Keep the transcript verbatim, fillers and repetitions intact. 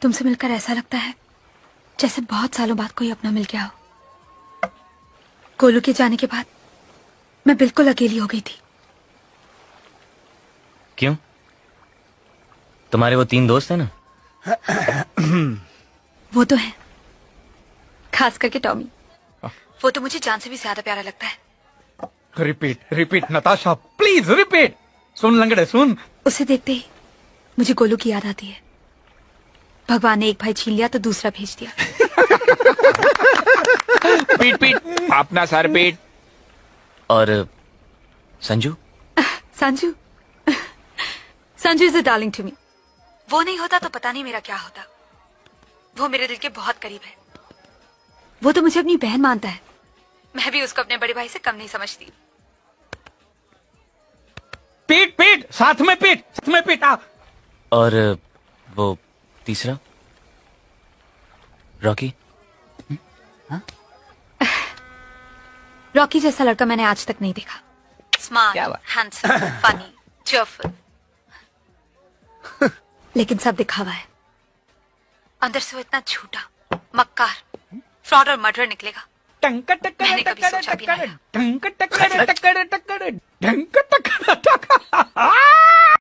तुमसे मिलकर ऐसा लगता है जैसे बहुत सालों बाद कोई अपना मिल गया हो। गोलू के जाने के बाद मैं बिल्कुल अकेली हो गई थी। क्यों? तुम्हारे वो तीन दोस्त हैं ना? वो तो है, खास करके टॉमी। वो तो मुझे जान से भी ज्यादा प्यारा लगता है। Repeat repeat Natasha, please repeat. सुन लंगड़े सुन। उसे देखते ही मुझे गोलू की याद आती है। भगवान ने एक भाई छीन लिया तो दूसरा भेज दिया। पीट पीट अपना सर पीट। और Sanju? Sanju Sanju is a darling to me. वो नहीं होता तो पता नहीं मेरा क्या होता। वो मेरे दिल के बहुत करीब है। वो तो मुझे अपनी बहन मानता है। मैं भी उसको अपने बड़े भाई से कम नहीं समझती। पीट पीट साथ में पीट साथ में पीट। आ। और वो तीसरा रॉकी? रॉकी जैसा लड़का मैंने आज तक नहीं देखा। स्मार्ट, हैंडसम, फनी, चीयरफुल, लेकिन सब दिखावा है। अंदर से वो इतना झूठा, मक्कार, फ्रॉड और मर्डर निकलेगा मैंने कभी सोचा भी नहीं। टंक टकर टकर टकर टंक टकर टकर।